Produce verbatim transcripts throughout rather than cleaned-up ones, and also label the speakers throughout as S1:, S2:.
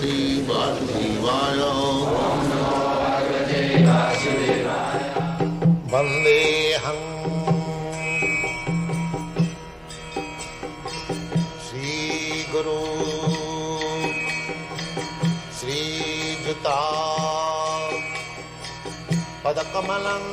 S1: Bhagavate Vasudevaya.
S2: Om Namo Bhagavate Vasudevaya.
S1: Vandeham Sri Guru Sri Juta Padakamalam.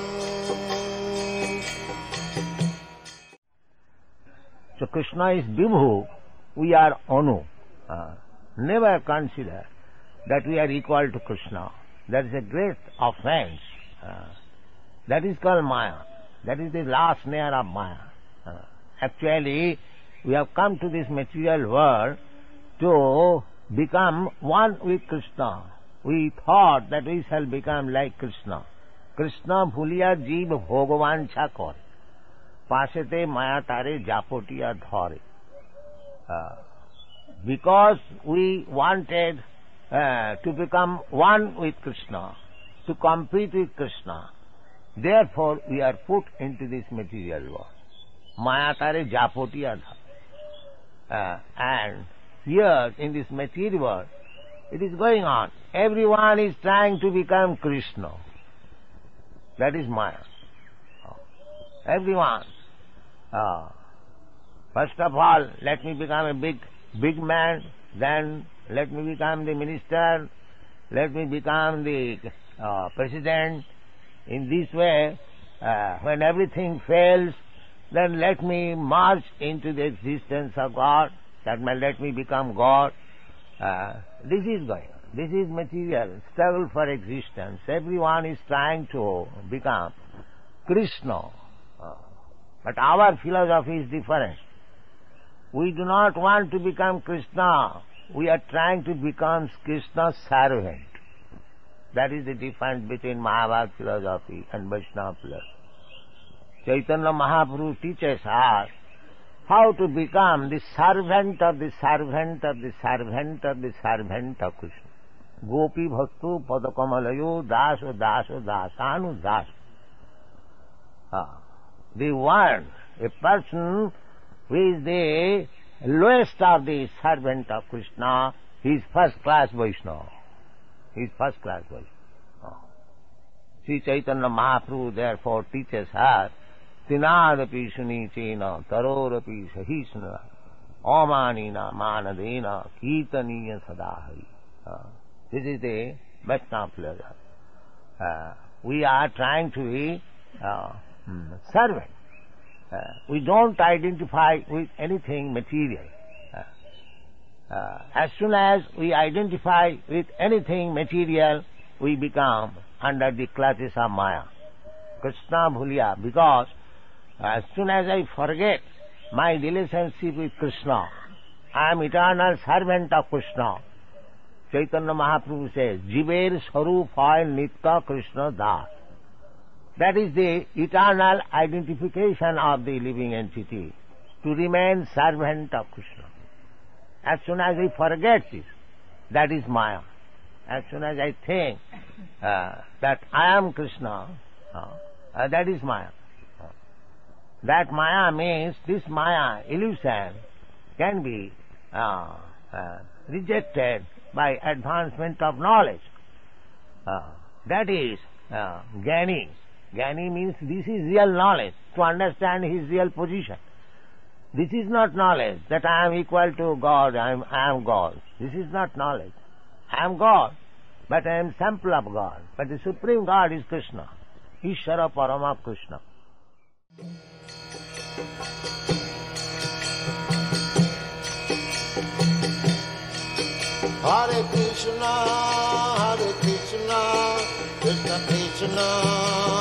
S3: So Krishna is Vibhu, we are Anu. Uh, never consider that we are equal to Krishna. That is a great offense. Uh, that is called Maya. That is the last layer of Maya. Uh, actually, we have come to this material world to become one with Krishna. We thought that we shall become like Krishna. Krishna bhuliya jeev bhogovancha kore. Pasete maya tare japotiya dhare. Uh, because we wanted uh, to become one with Krishna, to compete with Krishna, therefore we are put into this material world. Maya tare japotiya dhare. Uh, and here in this material world, it is going on. Everyone is trying to become Krishna. That is Maya. Everyone. Uh, first of all, let me become a big, big man. Then let me become the minister. Let me become the uh, president. In this way, uh, when everything fails, then let me march into the existence of God. That may let me become God. Uh, this is going on. This is material, struggle for existence. Everyone is trying to become Krishna. Uh, but our philosophy is different. We do not want to become Krishna. We are trying to become Krishna's servant. That is the difference between Mahabharata philosophy and Vaishnava philosophy. Chaitanya Mahaprabhu teaches us how to become the servant of the servant of the servant of the servant of Krishna. Gopi bhaktu padakamalayo daso daso dasanu daso. Ah. The one, a person who is the lowest of the servant of Krishna, he is first class Vaishnava. He is first class Vaishnava. Ah. Sri Chaitanya Mahaprabhu therefore teaches us Tinadapi sunichena tarorapi sahisnara amanina manadena kirtaniya sadahari. Uh, this is the Vaishnava philosophy. Uh, we are trying to be uh, servant. Uh, we don't identify with anything material. Uh, uh, as soon as we identify with anything material, we become under the clutches of Maya. Krishna bhuliya, because as soon as I forget my relationship with Krishna, I am eternal servant of Krishna. Chaitanya Mahaprabhu says, Jiver Sarup Hoy Nitya Krishna Das. That is the eternal identification of the living entity, to remain servant of Krishna. As soon as I forget this, that is Maya. As soon as I think uh, that I am Krishna, uh, uh, that is Maya. That Maya means this Maya illusion can be uh, uh, rejected by advancement of knowledge. Uh, that is uh, Jnani. Jnani means this is real knowledge, to understand his real position. This is not knowledge that I am equal to God, I am, I am God. This is not knowledge. I am God, but I am sample of God. But the Supreme God is Krishna. Ishvara Parama Krishna.
S1: Hare Krishna, Hare Krishna, Krishna Krishna,